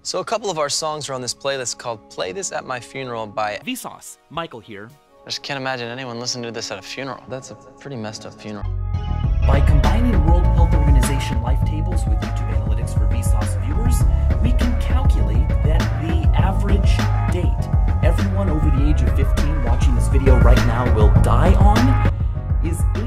So a couple of our songs are on this playlist called Play This at My Funeral by Vsauce Michael here. I just can't imagine anyone listening to this at a funeral. That's a pretty messed up funeral. By combining World Health Organization life tables with YouTube analytics for Vsauce viewers, we can calculate that the average date everyone over the age of 15 watching this video right now will die on is